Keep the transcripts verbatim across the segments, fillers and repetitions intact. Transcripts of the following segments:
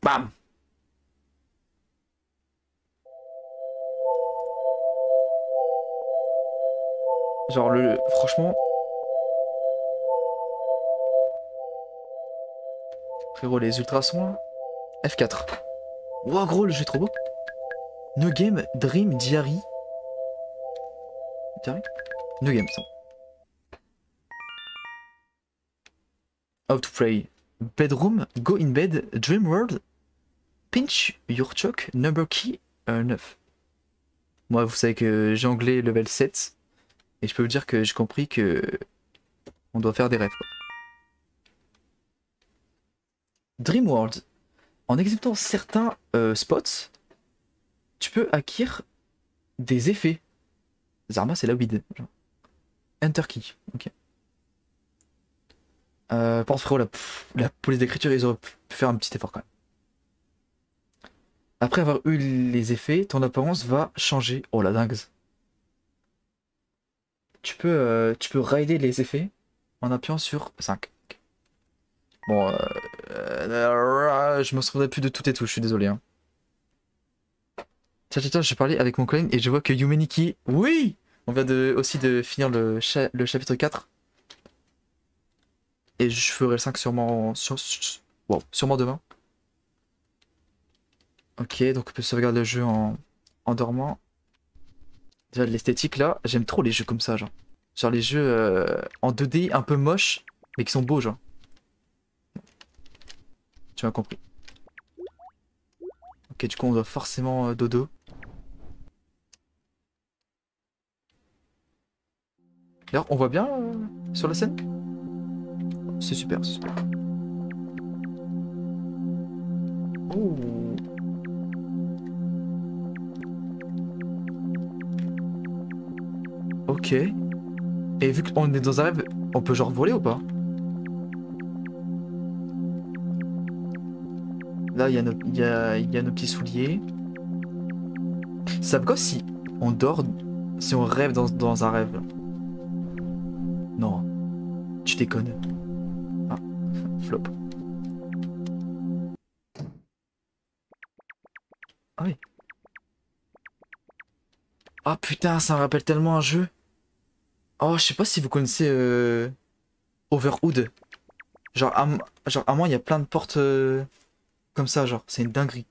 Bam. Genre le... Franchement... Frérot, les ultrasons là. F quatre. Wow, gros, le jeu est trop beau. No Game, Dream, Diary. Diary No Game, ça. How to Play. Bedroom, Go in Bed, Dream World, Pinch Your Choke, Number Key, euh, neuf. Moi, vous savez que j'ai anglais level sept. Et je peux vous dire que j'ai compris que on doit faire des rêves, quoi. Dream World. En exécutant certains euh, spots, tu peux acquérir des effets. Zarma, c'est la weed. Genre. Enter Key. Ok. Euh, pense frérot, la, la police d'écriture, ils auraient pu faire un petit effort quand même. Après avoir eu les effets, ton apparence va changer. Oh la dingue. Tu peux, euh, tu peux rider les effets en appuyant sur cinq. Bon, euh, euh, je me souviendrai plus de tout et tout, je suis désolé. Hein. Tiens, tiens, tiens, j'ai parlé avec mon collègue et je vois que Yumeniki, oui, on vient de, aussi de finir le, cha le chapitre quatre. Et je ferai le cinq sûrement, sur, sur, wow, sûrement demain. Ok, donc on peut sauvegarder le jeu en, en dormant. Déjà l'esthétique là, j'aime trop les jeux comme ça, genre. Genre les jeux euh, en deux D un peu moches, mais qui sont beaux, genre. Tu m'as compris. Ok, du coup on doit forcément euh, dodo. D'ailleurs, on voit bien euh, sur la scène? C'est super, c'est super. Oh. Ok. Et vu qu'on est dans un rêve, on peut genre voler ou pas? Là, il y, a nos... y, a... y a nos petits souliers. Ça veut quoi si on dort, si on rêve dans, dans un rêve? Non, tu déconnes. Ah, flop. Ah oui. Ah putain, ça me rappelle tellement un jeu. Oh, je sais pas si vous connaissez euh... Overhood. Genre à, genre, à moi, il y a plein de portes euh... comme ça, genre, c'est une dinguerie.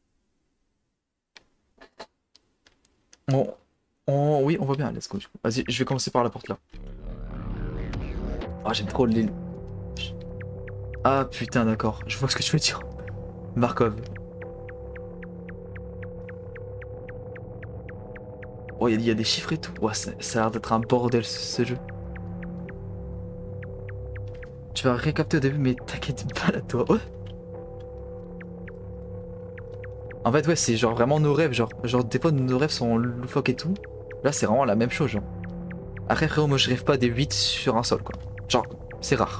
Bon, on... oui, on voit bien, let's go. Vas-y, je vais commencer par la porte là. Ah, j'aime trop l'île. Ah putain, d'accord, je vois ce que tu veux dire. Markov. Oh, il y, y a des chiffres et tout. Ouais, ça, ça a l'air d'être un bordel ce, ce jeu. Tu vas récapter au début, mais t'inquiète pas là, toi. Ouais. En fait, ouais, c'est genre vraiment nos rêves. Genre, genre, des fois, nos rêves sont loufoques et tout. Là, c'est vraiment la même chose, genre. Après, frérot, moi, je rêve pas des huit sur un sol, quoi. Genre, c'est rare.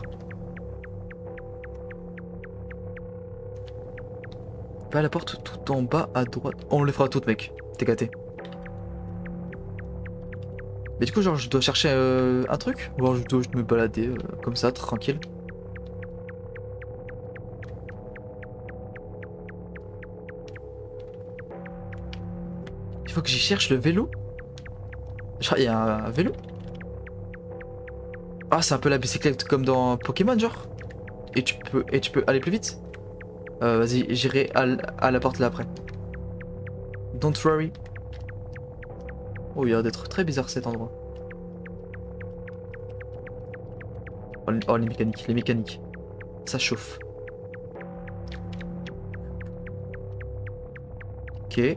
Va à la porte tout en bas à droite. On les fera toutes, mec. T'es gâté. Mais du coup, genre, je dois chercher euh, un truc? Ou alors je dois juste me balader euh, comme ça, tranquille? Il faut que j'y cherche le vélo? Genre, il y a un vélo? Ah, c'est un peu la bicyclette comme dans Pokémon, genre? Et tu peux, et tu peux aller plus vite? Euh, vas-y, j'irai à, à la porte là après. Don't worry. Oh, il a l'air d'être très bizarre cet endroit. Oh, oh, les mécaniques, les mécaniques. Ça chauffe. Ok.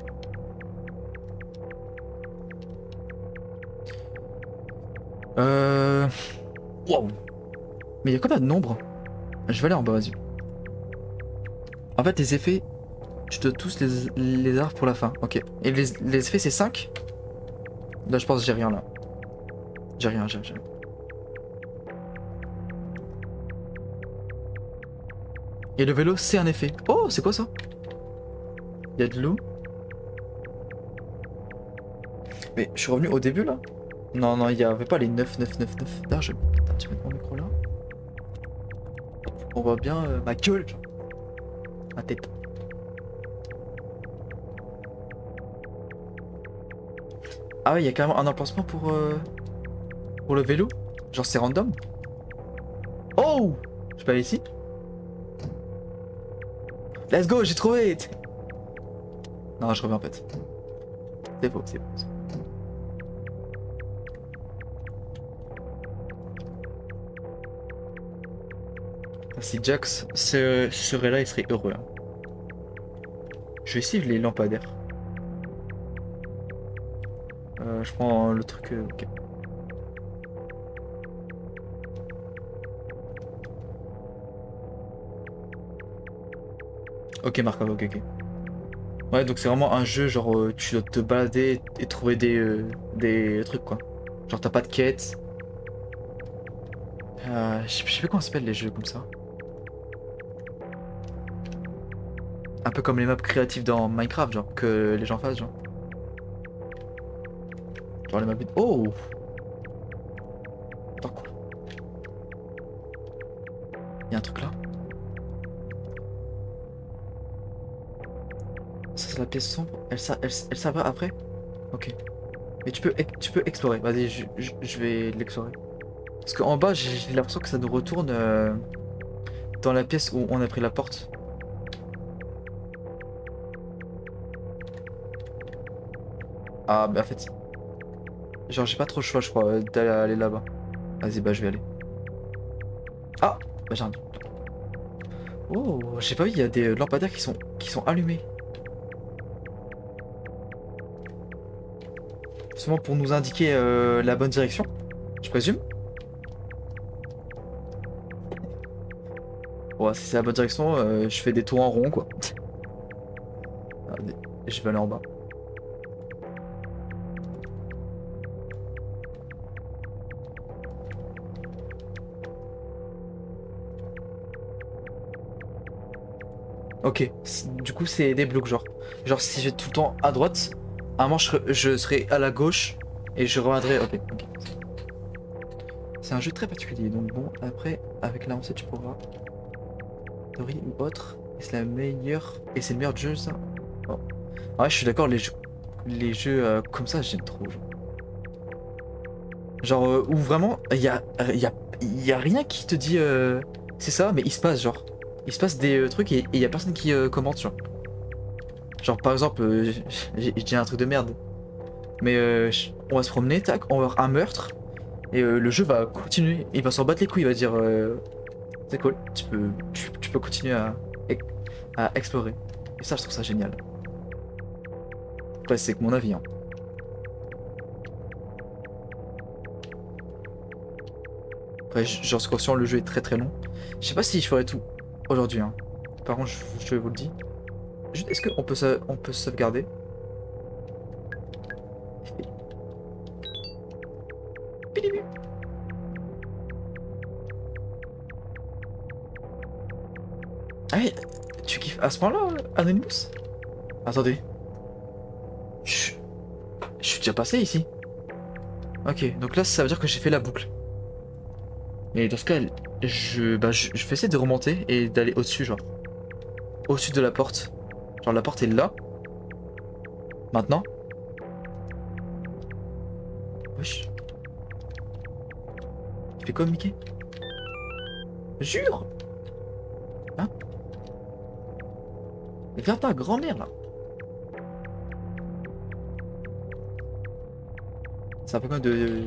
Euh... Wow. Mais il y a combien de nombres? Je vais aller en bas, vas-y. En fait, les effets, tu dois tous les, les avoir pour la fin. Ok. Et les, les effets, c'est cinq? Là, je pense que j'ai rien, là. J'ai rien, j'ai rien. Et le vélo, c'est un effet. Oh, c'est quoi ça? Il y a de l'eau. Mais je suis revenu au début, là? Non, non, il n'y avait pas les neuf, neuf, neuf, neuf. D'ailleurs, je vais un petit peu mon micro là. On voit bien euh, ma gueule. La tête. Ah ouais, il y a carrément un emplacement pour, euh, pour le vélo. Genre c'est random. Oh! Je peux aller ici? Let's go, j'ai trouvé! Non, je reviens en fait. C'est faux, c'est faux. Si Jax se- serait là, il serait heureux. Hein. Je vais essayer les lampadaires. Euh, je prends le truc. Euh, ok. Ok, Markov, ok, ok. Ouais, donc c'est vraiment un jeu, genre euh, tu dois te balader et trouver des, euh, des trucs quoi. Genre t'as pas de quête. Euh, je sais je sais plus comment ça s'appelle les jeux comme ça. Un peu comme les maps créatives dans Minecraft, genre que les gens fassent, genre. Genre les maps. Oh! Attends quoi? Y'a un truc là? Ça c'est la pièce sombre. Elle, ça, elle, elle servira après? Ok. Mais tu peux, tu peux explorer. Vas-y, je, je, je vais l'explorer. Parce qu'en bas, j'ai j'ai l'impression que ça nous retourne euh, dans la pièce où on a pris la porte. Ah, mais en fait, genre j'ai pas trop le choix, je crois, euh, d'aller aller là-bas. Vas-y, bah je vais aller. Ah, bah j'ai un... Oh, j'ai pas vu, il y a des lampadaires qui sont, qui sont allumés. Seulement pour nous indiquer euh, la bonne direction, je présume. Ouais, si c'est la bonne direction, euh, je fais des tours en rond, quoi. Allez, je vais aller en bas. Ok, du coup c'est des blocs genre. Genre si je vais tout le temps à droite, à un moment je serai, je serai à la gauche et je reviendrai. Ok, ok. C'est un jeu très particulier, donc bon, après, avec l'avancée tu pourras. Story ou autre. Et c'est la meilleure. Et c'est le meilleur jeu ça. Oh. Ah ouais, je suis d'accord, les jeux, les jeux euh, comme ça j'aime trop. Genre, genre euh, où vraiment il y a, y, a, y a rien qui te dit euh, c'est ça, mais il se passe genre. Il se passe des euh, trucs et il y a personne qui euh, commente genre. Genre par exemple, euh, j'ai j'ai un truc de merde. Mais euh, on va se promener, tac, on va avoir un meurtre. Et euh, le jeu va continuer. Il va s'en battre les couilles, il va dire euh, c'est cool, tu peux, tu, tu peux continuer à, à explorer. Et ça, je trouve ça génial. Après, c'est que mon avis. Hein. Après, j'en suis conscient, le jeu est très très long. Je sais pas si je ferai tout aujourd'hui. Hein. Par contre, je, je vous le dis. Est-ce qu'on peut, sa- on peut sauvegarder? Ah ouais, tu kiffes à ce point-là, Anonymous? Attendez. Je, je suis déjà passé ici. Ok, donc là, ça veut dire que j'ai fait la boucle. Mais dans ce cas, je, bah, je, je vais essayer de remonter et d'aller au-dessus, genre. Au-dessus de la porte. Genre, la porte est là. Maintenant. Wesh. Tu fais quoi, Mickey? Jure! Hein? Viens ta grand-mère, là. C'est un peu comme de...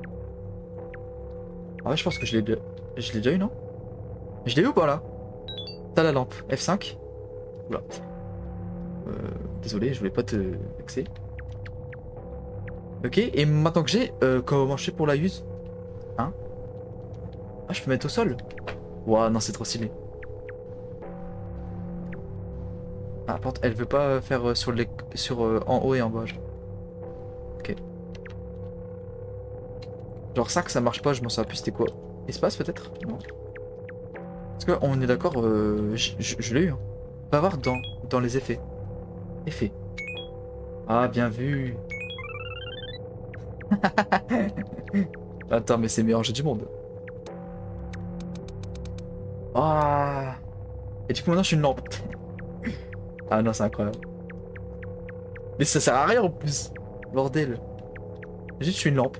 Ah ouais, je pense que je l'ai déjà... Je l'ai déjà eu, non? Je l'ai eu ou pas, là? T'as la lampe. F cinq. Oula. Euh, désolé, je voulais pas te vexer. Ok, et maintenant que j'ai, euh, comment je fais pour la use? Hein? Ah, je peux mettre au sol? Ouah, non, c'est trop stylé. Ah, par contre, elle veut pas faire euh, sur les... sur euh, en haut et en bas. Genre. Ok. Genre cinq, ça marche pas, je m'en souviens plus, c'était quoi? Espace, peut-être? Non. Parce qu'on est d'accord, euh, je, je- je l'ai eu. Hein. On va voir dans, dans les effets. Effets. Ah, bien vu. Attends, mais c'est le meilleur jeu du monde. Ah. Et du coup, maintenant, je suis une lampe. Ah non, c'est incroyable. Mais ça sert à rien en plus. Bordel. Juste, je suis une lampe.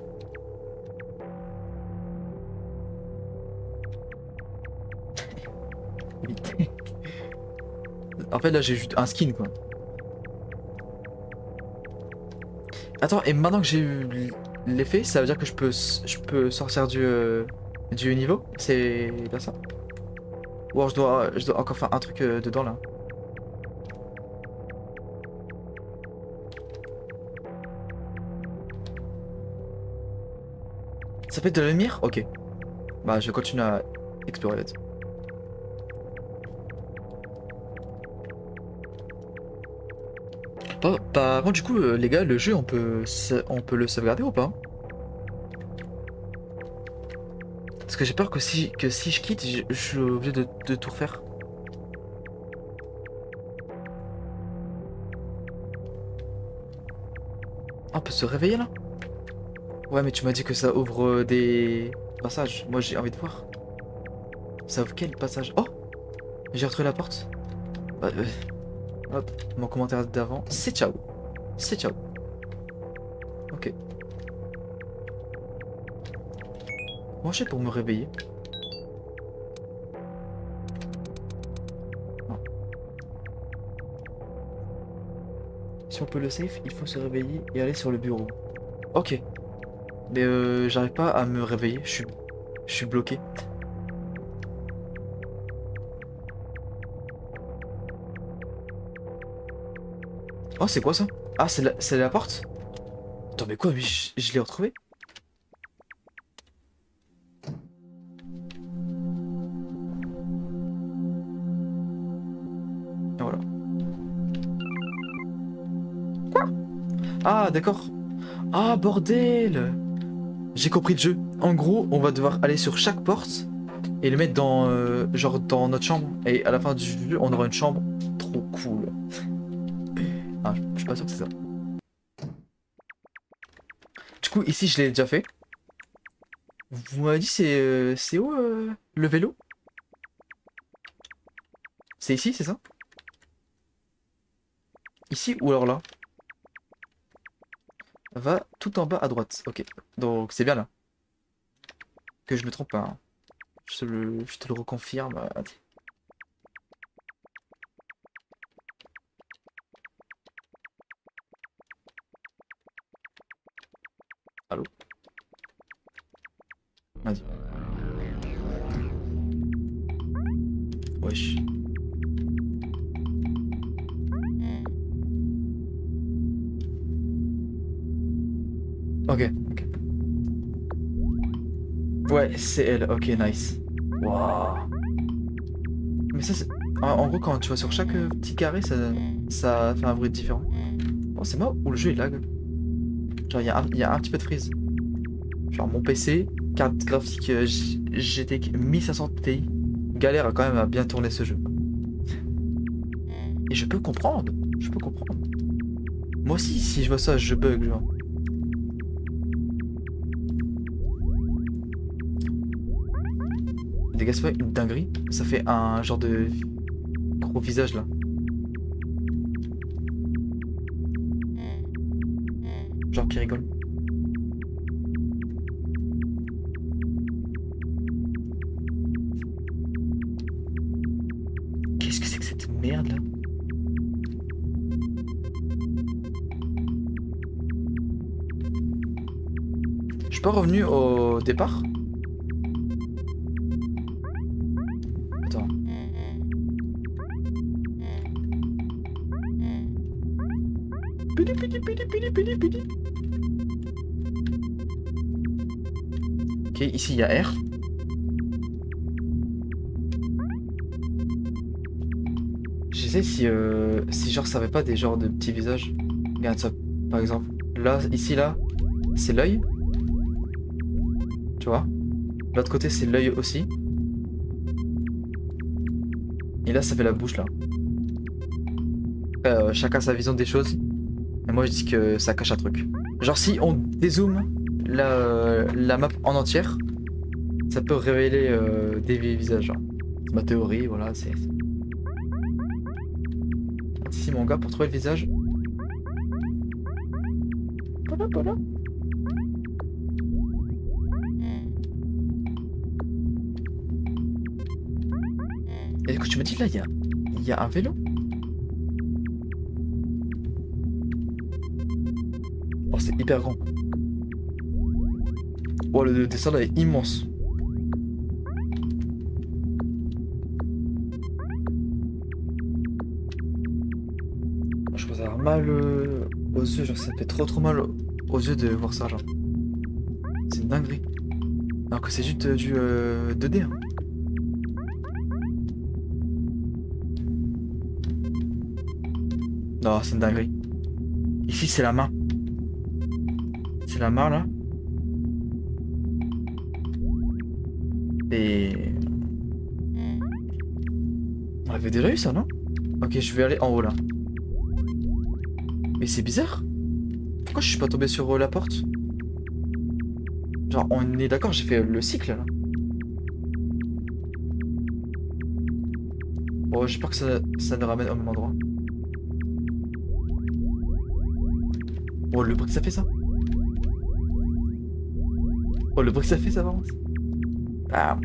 En fait, là, j'ai juste un skin, quoi. Attends, et maintenant que j'ai eu l'effet, ça veut dire que je peux, je peux sortir du, euh, du niveau? C'est bien ça? Ou alors je dois, je dois encore faire un truc euh, dedans, là. Ça fait de la lumière? Ok. Bah, je continue à explorer là-dessus. Oh, par contre, du coup, euh, les gars, le jeu, on peut, on peut le sauvegarder ou pas? Parce que j'ai peur que si, que si je quitte, je, je suis obligé de, de tout refaire. Ah, on peut se réveiller là? Ouais, mais tu m'as dit que ça ouvre euh, des passages. Moi, j'ai envie de voir. Ça ouvre quel passage? Oh! J'ai retrouvé la porte. Bah, euh, hop, mon commentaire d'avant. C'est ciao. C'est ciao. Ok. Moi, je sais pour me réveiller. Non. Si on peut le safe, il faut se réveiller et aller sur le bureau. Ok. Mais euh, j'arrive pas à me réveiller. Je suis, je suis bloqué. Oh, c'est quoi ça? Ah, c'est la, c'est la porte? Attends, mais quoi? Mais je, je l'ai retrouvé? Et voilà. Quoi? Ah, d'accord. Ah, bordel! J'ai compris le jeu. En gros, on va devoir aller sur chaque porte et le mettre dans, euh, genre dans notre chambre. Et à la fin du jeu, on aura une chambre trop cool. Ah, je, je suis pas sûr que c'est ça. Du coup, ici, je l'ai déjà fait. Vous m'avez dit c'est euh, c'est où euh, le vélo? C'est ici, c'est ça? Ici ou alors là? Va tout en bas à droite. Ok. Donc c'est bien là. Que je me trompe pas, hein. Je te le, je te le reconfirme. euh, Allô? Vas-y. Wesh. Ok, ok. Ouais, c'est elle. Ok, nice. Waouh. Mais ça, c'est... En, en gros, quand tu vas sur chaque euh, petit carré, ça, ça fait un bruit différent. Bon, c'est moi ou le jeu il lag? Genre, il y, a un- y a un petit peu de freeze. Genre, mon P C, carte graphique euh, G- G T X mille cinq cents Ti, galère quand même à bien tourner ce jeu. Et je peux comprendre. Je peux comprendre. Moi aussi, si je vois ça, je bug, genre. Dégâts pas une dinguerie. Ça fait un genre de gros visage là. Genre qui rigole. Qu'est-ce que c'est que cette merde là? Je suis pas revenu au départ? Attends. Pidi, pidi, pidi, pidi, pidi, pidi. Ok, ici il y a R. Je sais si, euh, si genre ça avait pas des genres de petits visages. Regarde ça, par exemple. Là, ici, là, c'est l'œil. Tu vois? L'autre côté, c'est l'œil aussi. Et là, ça fait la bouche, là. Euh, chacun sa vision des choses. Et moi, je dis que ça cache un truc. Genre, si on dézoome la, euh, la map en entière, ça peut révéler euh, des visages. Genre. C'est ma théorie, voilà, c'est... Ici mon gars pour trouver le visage. Voilà, voilà. Et du coup tu me dis là il y a, il y a un vélo. Oh c'est hyper grand. Oh le dessin là est immense. Je commence à avoir mal euh, aux yeux, genre ça me fait trop trop mal aux yeux de voir ça genre. C'est une dinguerie. Alors que c'est juste euh, du euh, deux D hein. Non c'est une dinguerie. Ici c'est la main. C'est la main là. Et... On avait déjà eu ça non? Ok je vais aller en haut là. Mais c'est bizarre. Pourquoi je suis pas tombé sur euh, la porte? Genre on est d'accord, j'ai fait le cycle là. Bon j'espère que ça, ça nous ramène au même endroit. Oh le bruit que ça fait ça. Oh le bruit que ça fait ça avance. Ah.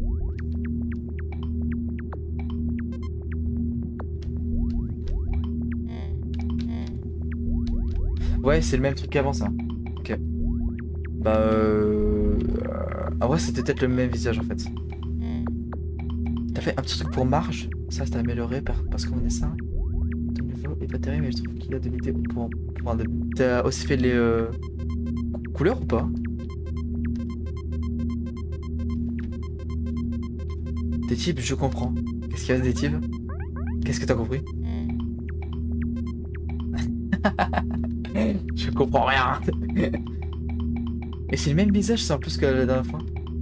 Ouais c'est le même truc qu'avant ça. Ok. Bah euh... Ah ouais c'était peut-être le même visage en fait. T'as fait un petit truc pour Marge. Ça c'est amélioré parce qu'on est ça. Ton niveau est pas terrible mais je trouve qu'il a de l'idée pour... pour un... T'as aussi fait les euh... couleurs ou pas? Des types je comprends. Qu'est-ce qu'il y a des types? Qu'est-ce que t'as compris? Je comprends rien. Et c'est le même visage, c'est en plus que la dernière fois.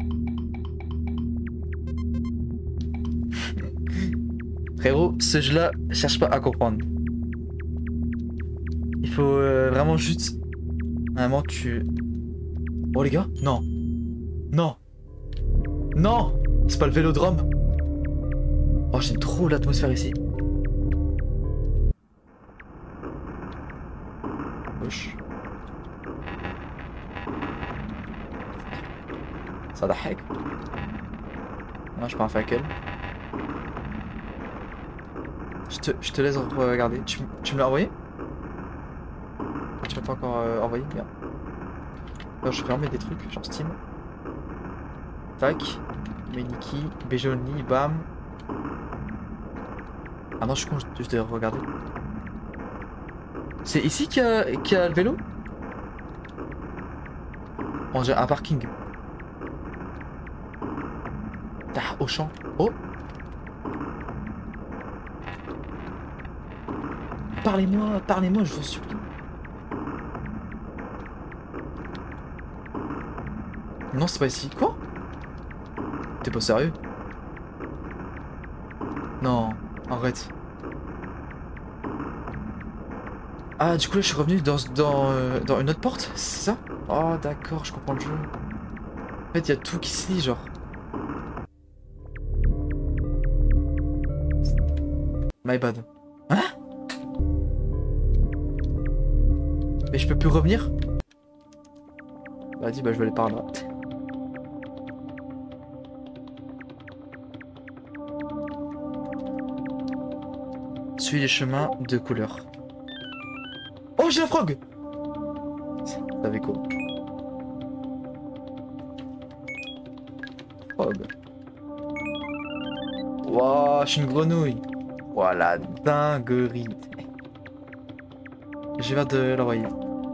Frérot, ce jeu-là, cherche pas à comprendre. Il faut euh, vraiment juste... Vraiment, tu... Oh les gars, non. Non. Non. C'est pas le vélodrome. Oh, j'aime trop l'atmosphère ici. Wesh. Ça ضحك. Non, je prends un fakel. Je te, je te laisse regarder. Tu, tu me l'as envoyé? Tu m'as pas encore euh, envoyé? Bien. Alors, je vais remettre des trucs, genre Steam. Tac. Meniki, Bejoni, bam. Ah non, je suis con, je dois regarder. C'est ici qu'il y a, qu'il y a le vélo? On dirait un parking. Ah, au champ. Oh! Parlez-moi, parlez-moi, je vous supplie. Non, c'est pas ici. Quoi? T'es pas sérieux? Non, arrête. Ah, du coup, là, je suis revenu dans, dans, euh, dans une autre porte, c'est ça? Oh, d'accord, je comprends le jeu. En fait, il y a tout qui se lit, genre. My bad. Hein? Mais je peux plus revenir? Vas-y, bah je vais aller par là. Suis les chemins de couleur. Oh, j'ai la frog! Ça avait quoi? Frog. Wouah, je suis une grenouille. Voilà, dinguerie. J'ai l'air de l'envoyer.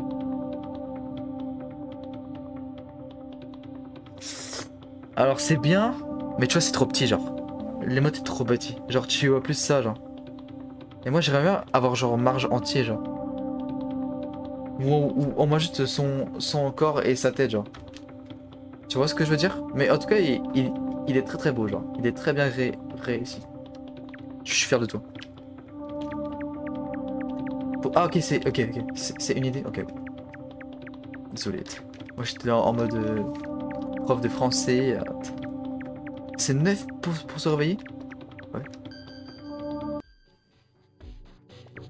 Alors c'est bien, mais tu vois c'est trop petit genre. L'émote est trop petit. Genre tu vois plus ça genre. Et moi j'aimerais bien avoir genre Marge entier genre. Ou, ou au moins juste son, son corps et sa tête genre. Tu vois ce que je veux dire? Mais en tout cas il, il, il est très très beau genre. Il est très bien ré, réussi. Je suis fier de toi. Ah ok c'est ok ok c'est une idée ok. Désolé. Moi j'étais en, en mode euh, prof de français. Euh, c'est neuf pour, pour se réveiller? Ouais.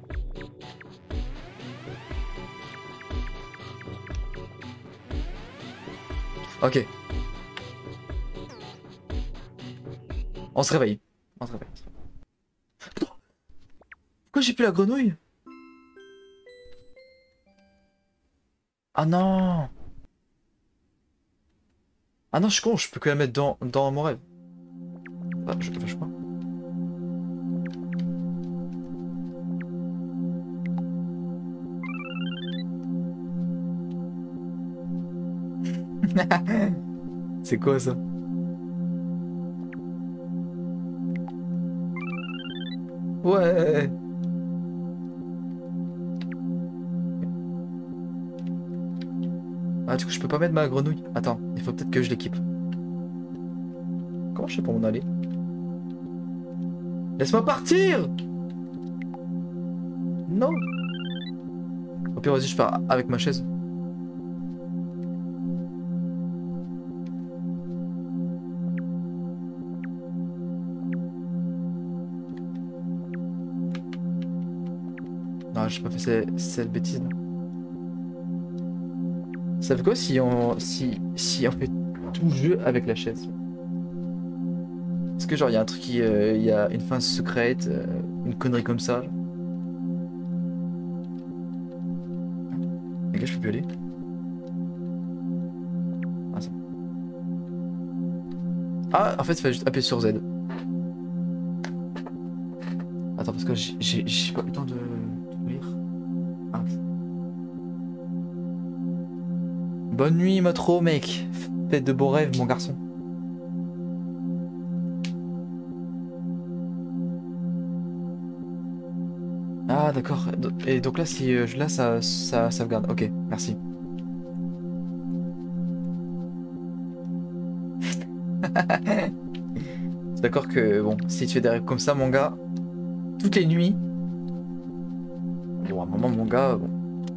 Ok. On se réveille. On se réveille. Pourquoi j'ai plus la grenouille? Ah non. Ah non, je suis con, je peux que la mettre dans, dans mon rêve. Ah, je, je crois. C'est quoi ça? Ouais. Ah, du coup, je peux pas mettre ma grenouille. Attends, il faut peut-être que je l'équipe. Comment je fais pour m'en aller? Laisse-moi partir! Non! Au pire, vas-y, je fais avec ma chaise. Non, j'ai pas fait cette, cette bêtise là. Ça fait quoi si on, si, si on fait tout le jeu avec la chaise? Est-ce que genre il y a un truc qui, euh, il y a une fin secrète, euh, une connerie comme ça? Genre. Les gars, je peux plus aller. Ah, ça. Ah, en fait, il fallait juste appuyer sur Z. Attends, parce que j'ai pas eu le temps de, de lire. Ah. Bonne nuit, Motro, mec. Faites de beaux rêves, mon garçon. Ah, d'accord. Et donc là, si euh, là, ça, ça sauvegarde. Ok, merci. C'est d'accord que, bon, si tu fais des rêves comme ça, mon gars, toutes les nuits. Bon, à un moment, mon gars, bon.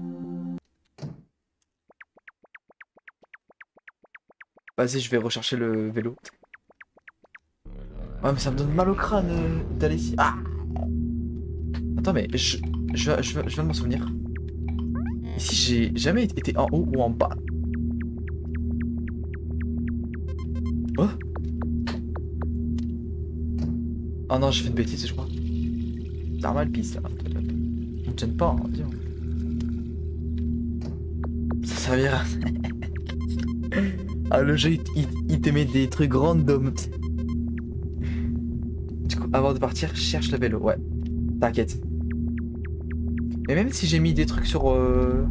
Vas-y, je vais rechercher le vélo. Ouais, mais ça me donne mal au crâne euh, d'aller ici. Ah! Attends, mais je, je, je, je viens de m'en souvenir. Ici, j'ai jamais été en haut ou en bas. Oh! Oh non, j'ai fait une bêtise, je crois. Normal piste là. On me gêne pas, hein, viens. Ça servira. Ah, le jeu, il, il, il te met des trucs random. Du coup, avant de partir, cherche le vélo. Ouais, t'inquiète. Mais même si j'ai mis des trucs sur... Euh...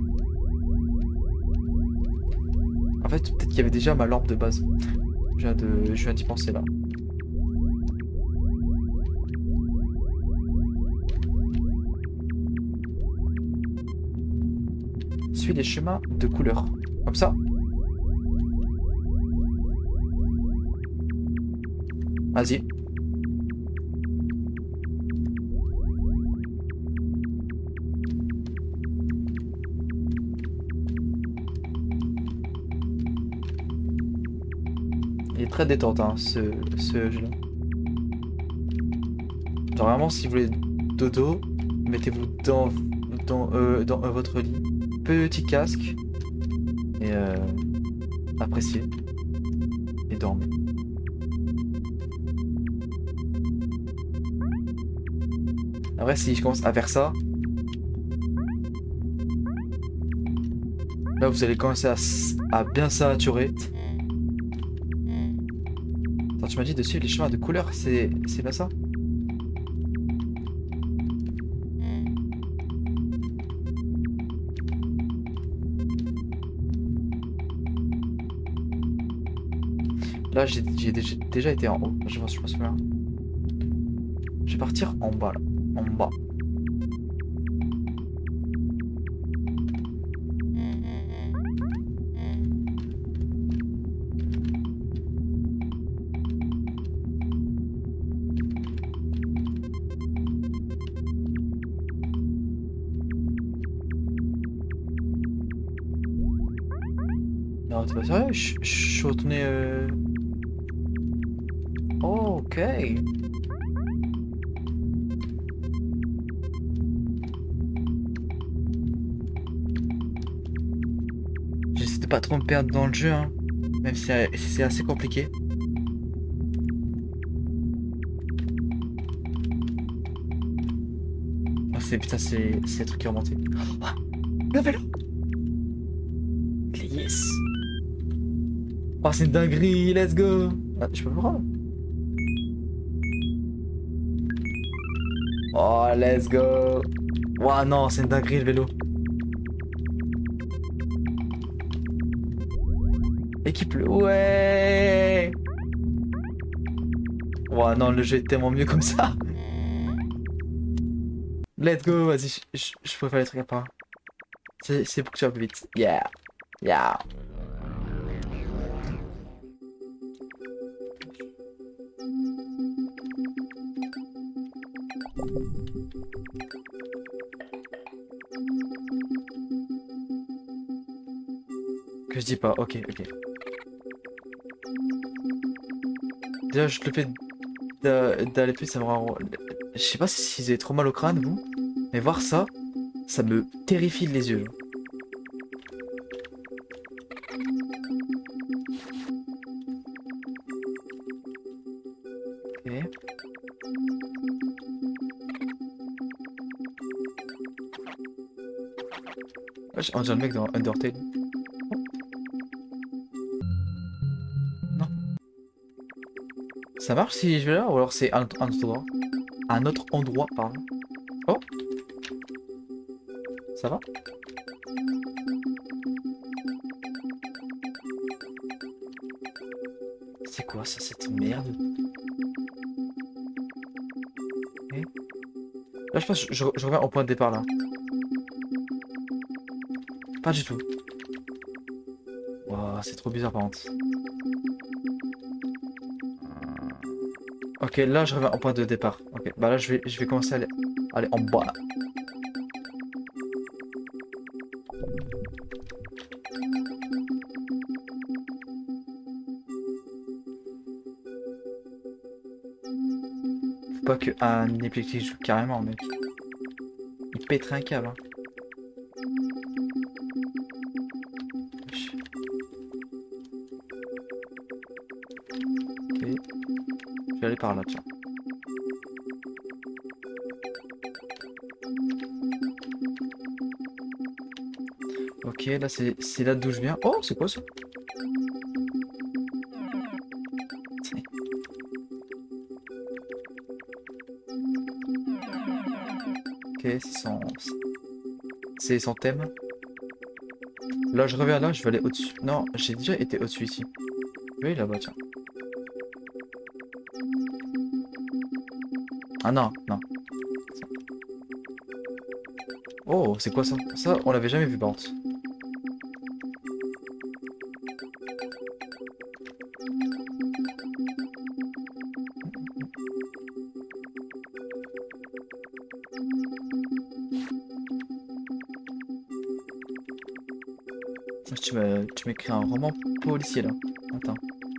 En fait, peut-être qu'il y avait déjà ma lampe de base. Je viens de, je viens d'y penser là. Suis les chemins de couleur. Comme ça. Vas-y. Il est très détente, hein, ce, ce jeu-là. Genre vraiment, si vous voulez dodo, mettez-vous dans, dans, euh, dans euh, votre lit. Petit casque. Et euh, appréciez. Et dormez. Après, si je commence à faire ça, là vous allez commencer à, à bien saturer. Attends, tu m'as dit dessus les chemins de couleur, c'est c'est pas ça? Là j'ai déjà, déjà été en haut, je m'en suis pas souviens. Je vais partir en bas là, en bas. Non, t'es pas sérieux? Je je suis retourné... Euh... Oh, ok. J'essaie de pas trop me perdre dans le jeu, hein. Même si c'est c'est assez compliqué. Oh, c'est putain, c'est c'est le truc qui est remonté. Oh, le vélo. Yes. Oh, c'est une dinguerie, let's go. Ah, je peux le prendre. Oh, let's go. Oh non, c'est une dinguerie le vélo. Équipe-le. Ouais. Oh non, le jeu est tellement mieux comme ça. Let's go, vas-y, je, je, je préfère les trucs à part. C'est pour que tu vas plus vite. Yeah. Yeah. Que je dis pas, ok, ok. Déjà, je le fais d'aller plus, ça me rend... Je sais pas si vous avez trop mal au crâne, vous, mais voir ça, ça me terrifie les yeux. Ok. Wesh, on dirait le mec dans Undertale. Non. Ça marche si je vais là ou alors c'est un, un autre endroit? Un autre endroit, pardon. Oh. Ça va? C'est quoi ça, cette merde? Okay. Là je pense que je, je reviens au point de départ là. Pas du tout. Wow, c'est trop bizarre par contre. Ok, là je reviens au point de départ. Ok, bah là je vais, je vais commencer à aller, aller en bas. Faut pas que un épileptique joue carrément, mec. Il pèterait un câble. Hein. Ok. Je vais aller par là, tiens. Ok, là c'est là d'où je viens. Oh, c'est quoi ça? Ok, c'est son... C'est son thème. Là, je reviens là, je vais aller au-dessus. Non, j'ai déjà été au-dessus ici. Oui, là-bas, tiens. Ah non, non. Oh, c'est quoi ça? Ça, on l'avait jamais vu par contre. Tu m'écris un roman policier là. Attends.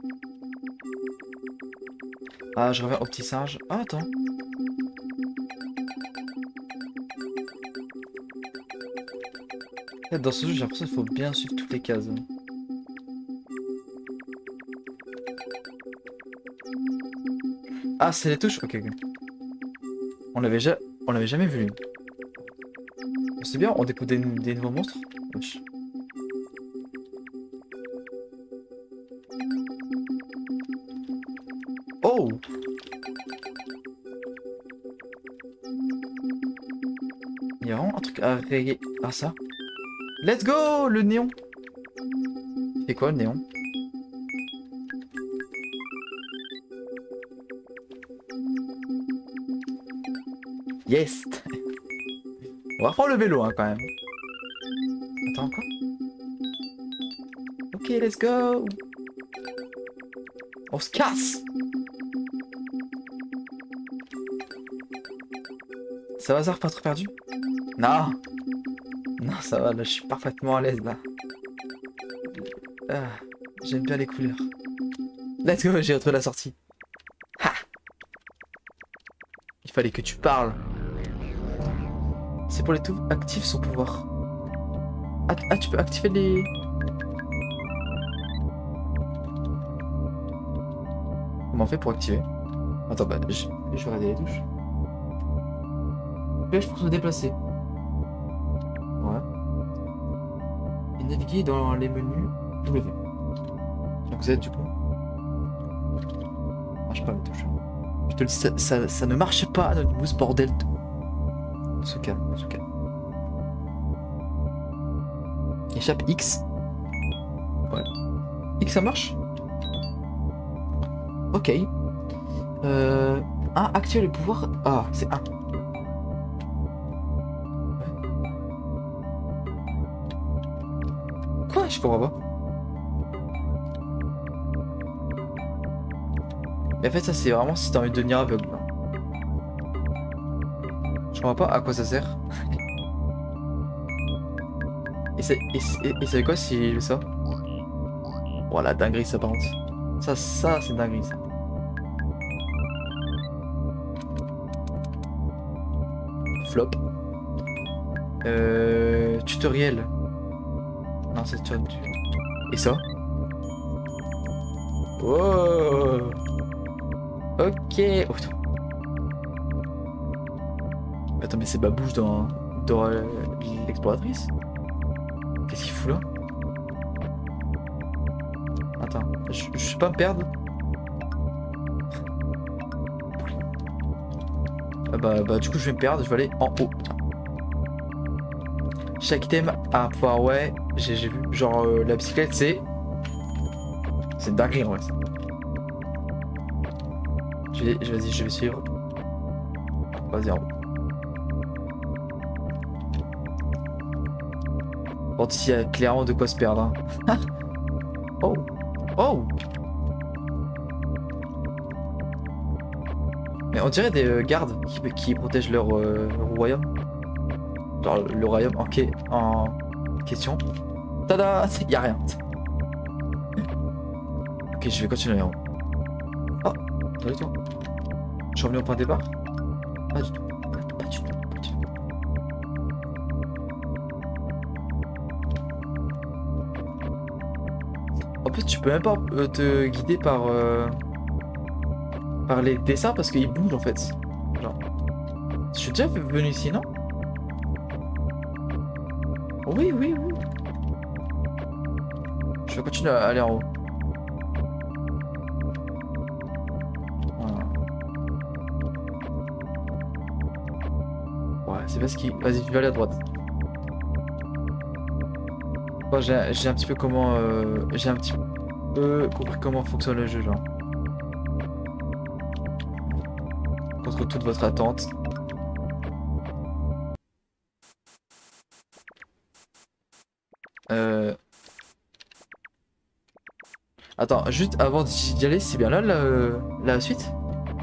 Ah, je reviens au petit singe. Ah, attends. Dans ce jeu, j'ai l'impression qu'il faut bien suivre toutes les cases. Ah, c'est les touches? Ok, ok. On l'avait ja... on l'avait jamais vu. C'est bien, on découvre des, des nouveaux monstres. Wesh. Oh! Il y a vraiment un truc à régler. Ah, ça? Let's go! Le néon! C'est quoi le néon? Yes! On va reprendre le vélo hein, quand même. Attends, quoi? Ok, let's go! On se casse! Ça va, ça pas trop perdu? Non! Non, ça va, là, je suis parfaitement à l'aise, là. Ah, j'aime bien les couleurs. Let's go, j'ai retrouvé la sortie. Ha! Il fallait que tu parles. C'est pour les tout active son pouvoir. Ah, ah, tu peux activer les... comment on fait pour activer? Attends, bah, je, je vais regarder les touches. Flèche pour se déplacer. Ouais. Et naviguer dans les menus W. Donc Z du coup. Ça marche pas les touches. Je te le dis, ça, ça, ça ne marche pas Anonymous, bordel. On se calme, on se calme. Échappe X. Ouais. X ça marche? Ok. Euh, un, activer le pouvoir. Ah, c'est un. Quoi? Je comprends pas. Mais en fait, ça c'est vraiment si t'as envie de devenir aveugle. Je comprends pas à quoi ça sert. Et c'est et, et c'est quoi si je fais ça? Voilà, dinguerie ça par contre. Ça, ça c'est dinguerie ça. Flop. Euh, tutoriel. Non, c'est tu. Et ça? Oh. Ok. Oh, attends, mais c'est Babouche dans, dans euh, l'exploratrice? Qu'est-ce qu'il fout là? Attends, je, je vais pas me perdre. Ah bah, bah du coup je vais me perdre, je vais aller en haut. Chaque item a un pouvoir, ouais, j'ai vu. Genre euh, la bicyclette c'est... C'est dingue en vrai ça. Je vais, je, vas-y, je vais suivre. Vas-y en haut. Bon, ici il y a clairement de quoi se perdre. Hein. Oh. Oh. Mais on dirait des euh, gardes qui, qui protègent leur euh, royaume. Genre le, le royaume en, en question. Tada! Y'a rien. Ok, je vais continuer en haut. Oh, salut toi. Je suis revenu au point de départ? Pas du tout. Pas du tout, pas du tout. Pas du tout. En plus, tu peux même pas euh, te guider par, euh, par les dessins parce qu'ils bougent en fait. Genre. Je suis déjà venu ici, non? Oui, oui, oui. Je vais continuer à aller en haut. Voilà. Ouais, c'est parce qu'il... Vas-y, je vais aller à droite. Bon, j'ai un petit peu comment... Euh, j'ai un petit peu compris comment fonctionne le jeu, genre. Contre toute votre attente. Euh... Attends, juste avant d'y aller, c'est bien là la, la suite?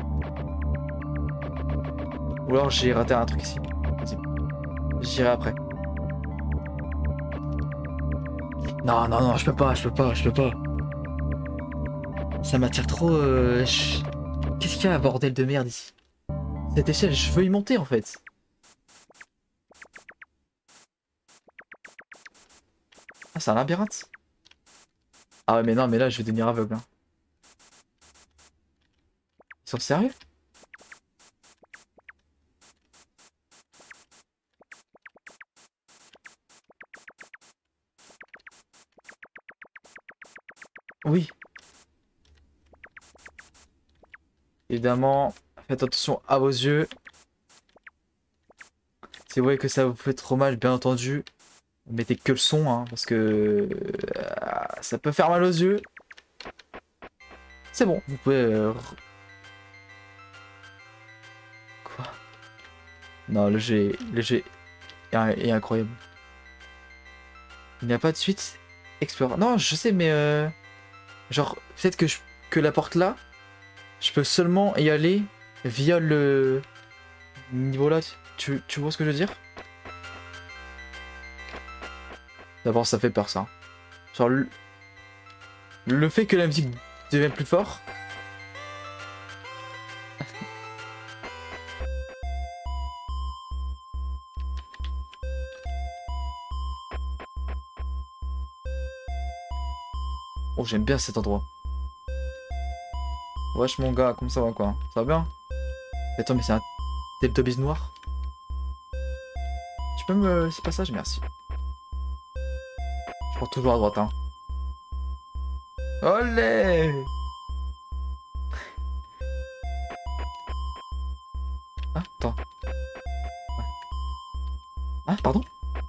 Ou alors j'ai raté un truc ici. Vas-y. J'irai après. Non, non, non, je peux pas, je peux pas, je peux pas. Ça m'attire trop... Euh, je... Qu'est-ce qu'il y a, un bordel de merde ici? Cette échelle, je veux y monter en fait. Ah, c'est un labyrinthe? Ah ouais, mais non, mais là, je vais devenir aveugle. Hein. Ils sont sérieux? Oui. Évidemment, faites attention à vos yeux. Si vous voyez que ça vous fait trop mal, bien entendu, mettez que le son, hein, parce que euh, ça peut faire mal aux yeux. C'est bon, vous pouvez... Euh... Quoi? Non, le G, le G est incroyable. Il n'y a pas de suite. Explore. Non, je sais, mais... Euh... Genre, peut-être que, je... que la porte là, je peux seulement y aller via le niveau là. Tu, tu vois ce que je veux dire? D'abord, ça fait peur, ça. Genre, le, le fait que la musique devienne plus fort. Oh, j'aime bien cet endroit. Wesh mon gars, comment ça va quoi? Ça va bien? Attends, mais c'est un Teletubbies noir? Tu peux me laisser passage? Merci. Je prends toujours à droite, hein. Olé! Ah, attends. Ouais. Ah, pardon?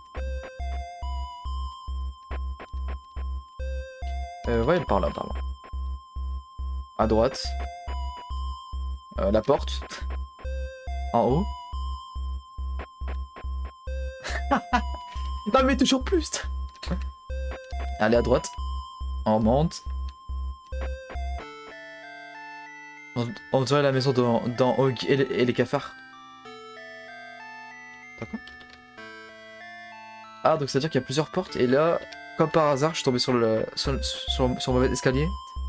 Euh, ouais, par là, par là. À droite. Euh, la porte. En haut. Non mais toujours plus. Allez à droite. On monte. On, on dirait la maison dans, dans Hog et, les- et les cafards. D'accord. Ah donc ça veut dire qu'il y a plusieurs portes et là, comme par hasard, je suis tombé sur le sur, sur, sur le mauvais escalier.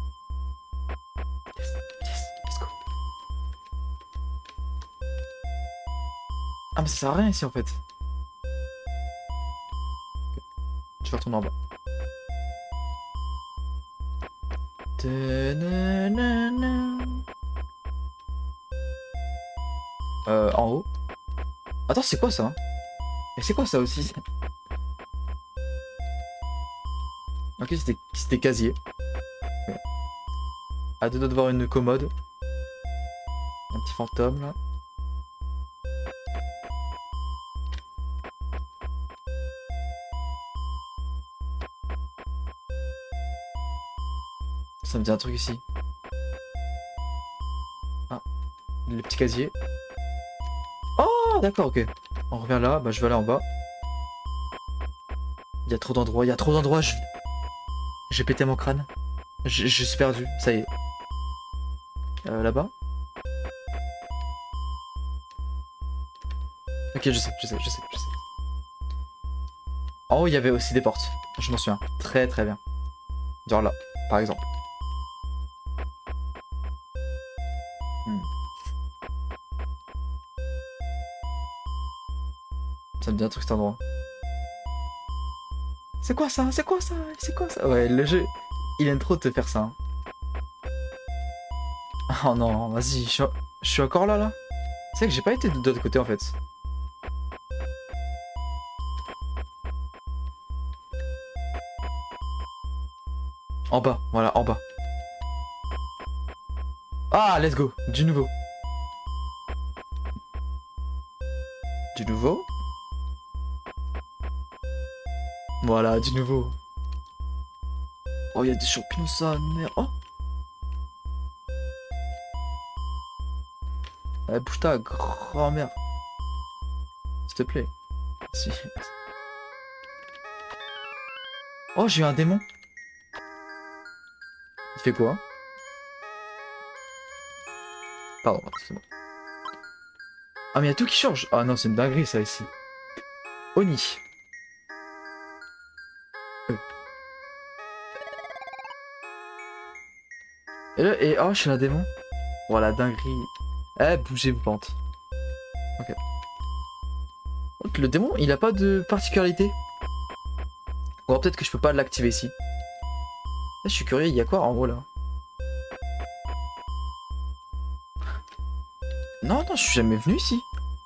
Yes, yes, let's go. Ah mais ça sert à rien ici en fait. Je vais retourner en bas. Euh, en haut. Attends, c'est quoi ça? Et c'est quoi ça aussi? Ok, c'était c'était casier. Okay. À deux doigts de voir une commode. Un petit fantôme là. Ça me dit un truc ici. Ah, le petit casier. Oh, d'accord, ok. On revient là, bah je vais aller en bas. Il y a trop d'endroits, il y a trop d'endroits. Je... J'ai pété mon crâne. Je, je suis perdu, ça y est. Euh, là-bas. Ok, je sais, je sais, je sais, je sais. En haut, il y avait aussi des portes. Je m'en souviens. Très très bien. Genre là, par exemple. Hmm. Ça me dit un truc cet endroit. C'est quoi ça? C'est quoi ça? C'est quoi ça? Ouais, le jeu, il aime trop te faire ça. Hein. Oh non, vas-y, je, suis- je suis encore là, là. C'est que j'ai pas été de l'autre côté, en fait. En bas, voilà, en bas. Ah, let's go, du nouveau. Du nouveau. Voilà, du nouveau. Oh, il y a des champignons, ça, merde. Oh. Allez, bouge ta grand-mère. S'il te plaît. Si. Oh, j'ai eu un démon. Il fait quoi? Pardon, excuse-moi. Ah, mais il y a tout qui change. Ah non, c'est une dinguerie, ça, ici. Oni. Euh. Et là, et oh, je suis un démon. Voilà, dinguerie. Eh, bougez vos pentes. Ok. Donc, le démon, il a pas de particularité. Ou alors peut-être que je peux pas l'activer ici. Là, je suis curieux, il y a quoi en haut là? Non, non, je suis jamais venu ici.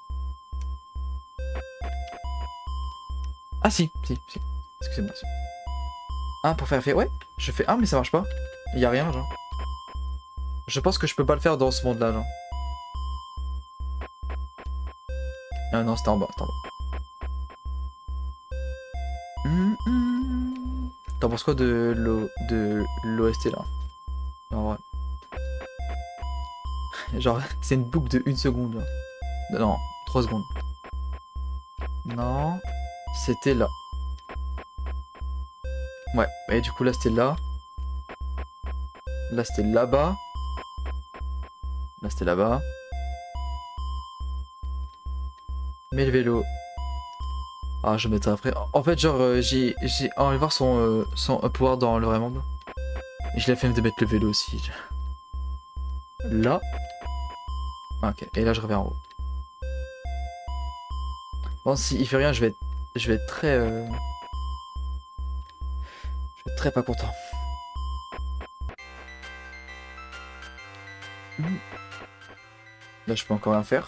Ah si, si, si. Excusez-moi. Si. Ah, pour faire effet. Ouais, je fais un, mais ça marche pas. Il y a rien, genre. Je pense que je peux pas le faire dans ce monde-là, genre. Ah non, c'était en bas, c'était en bas. Hum, hum. T'en penses quoi de l'O de l'O S T là? En vrai. Genre, c'est une boucle de une seconde. Là. Non, trois secondes. Non, c'était là. Ouais, et du coup là c'était là. Là c'était là-bas. Là c'était là-bas. Mais le vélo. Ah, je mettrai après. En fait, genre, euh, j'ai j'ai envie de voir son, euh, son pouvoir dans le vrai monde. Et je l'ai fait de mettre le vélo aussi. Là. Ok, et là je reviens en haut. Bon, si il fait rien, je vais être, je vais être très... Euh... Je vais être très pas content. Là, je peux encore rien faire.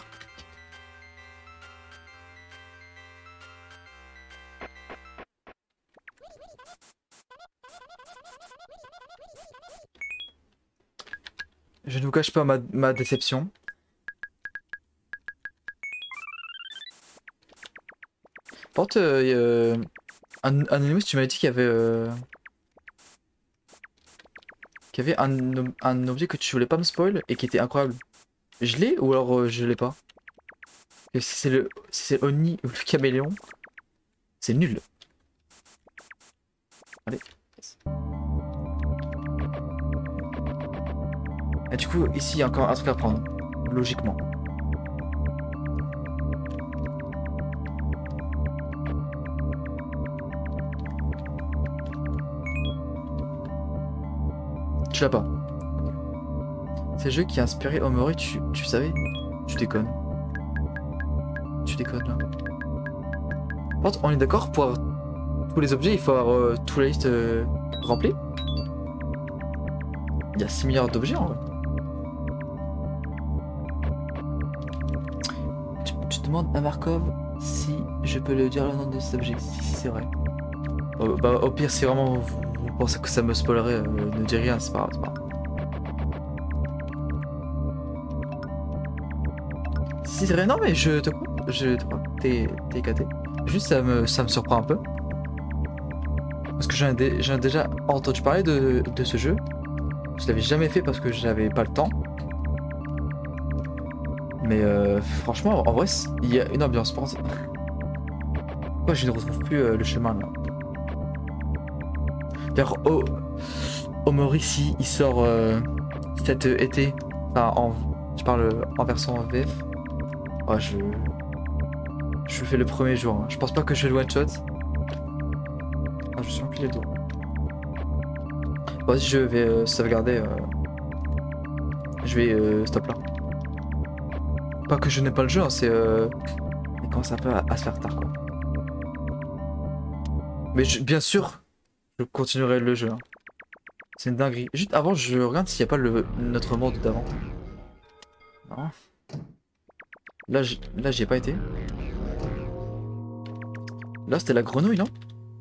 Je ne vous cache pas ma, ma déception. Par contre, euh, euh, Anonymous, tu m'avais dit qu'il y avait, euh, qu'il y avait un, ob- un objet que tu voulais pas me spoil et qui était incroyable. Je l'ai ou alors euh, je l'ai pas? Et si c'est le, si c'est Oni ou le caméléon, c'est nul. Allez. Et du coup, ici, il y a encore un truc à prendre. Logiquement. Tu l'as pas. C'est le jeu qui a inspiré Omori, tu, tu savais? Tu déconnes. Tu déconnes là. Par contre, on est d'accord pour avoir tous les objets, il faut avoir euh, toute la liste euh, remplie. Il y a six milliards d'objets en vrai. Tu, tu demandes à Markov si je peux le dire le nom de cet objet. Si, si c'est vrai. Oh, bah, au pire, si vraiment vous, vous pensez que ça me spoilerait, euh, ne dis rien, c'est pas grave. C'est pas grave. Si c'est vrai, non mais je te crois, je te crois, t'es t'es éclaté. Juste ça me, ça me surprend un peu. Parce que j'en ai, dé- j'en ai déjà entendu parler de, de ce jeu. Je l'avais jamais fait parce que j'avais pas le temps. Mais euh, franchement, en vrai, c- il y a une ambiance. Pourquoi je ne retrouve plus euh, le chemin là? D'ailleurs, oh, Omori, si il sort euh, cet euh, été, enfin, en, je parle en version V F. Ouais, je, je le fais le premier jour. Hein. Je pense pas que je vais le one shot. Ah, je suis empilé le dos. Vas-y, je vais euh, sauvegarder. Euh, je vais euh, stop là. Pas que je n'ai pas le jeu, hein, c'est. Euh, il commence un peu à, à se faire tard quoi. Mais je- bien sûr, je continuerai le jeu. Hein. C'est une dinguerie. Juste avant, je regarde s'il n'y a pas le, notre monde d'avant. Non. Là, j'- là, j'y ai pas été. Là, c'était la grenouille, non?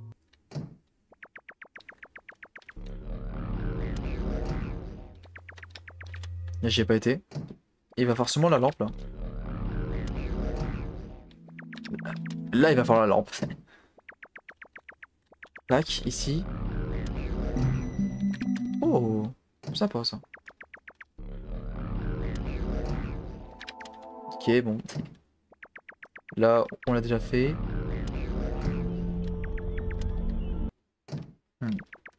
Là, j'y ai pas été. Il va forcément la lampe, là. Là, il va falloir la lampe. Tac, ici. Oh, sympa ça. Ok, bon. Là, on l'a déjà fait. Hmm.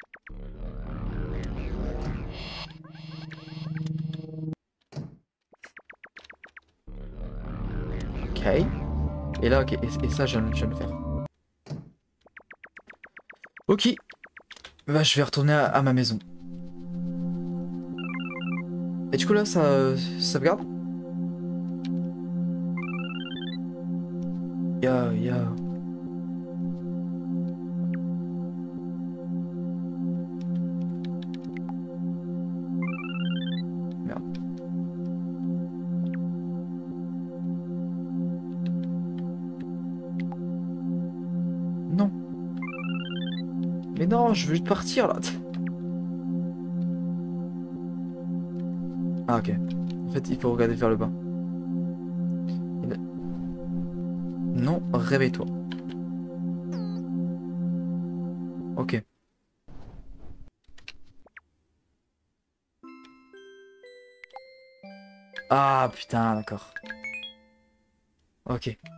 Ok. Et là, ok. Et, et ça, je, viens je viens de le faire. Ok. Bah, je vais retourner à, à ma maison. Et du coup, là, ça, ça sauvegarde? Ya, ya. Merde. Non. Mais non, je veux juste partir, là. Ah, ok. En fait, il faut regarder vers le bas. Non, réveille-toi. Ok. Ah, putain, d'accord. Ok.